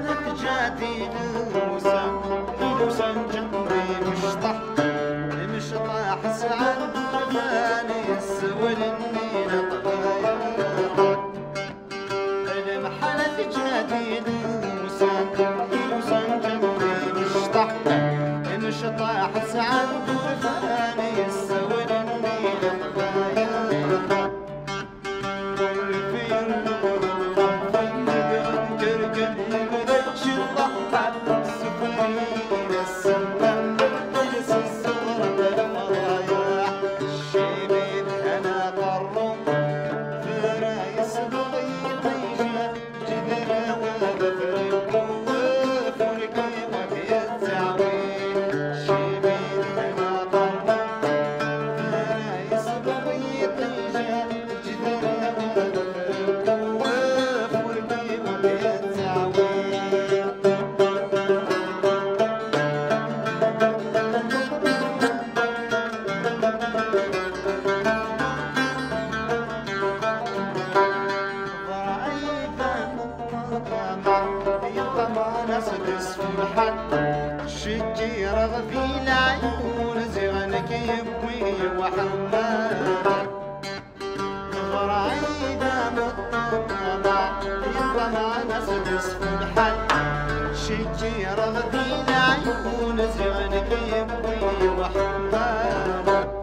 المحنة جاتي للوسام الوسام جنبي مشطح مشطح سعد فاني السول النيل طبايا المحنة جاتي للوسام الوسام جنبي مشطح مشطح سعد فاني السول النيل طبايا شجير غفي العيون زغنك يبوي وحماد غرايدة بالطبع يطمع ناس باسم الحل شجير غفي العيون زغنك يبوي وحماد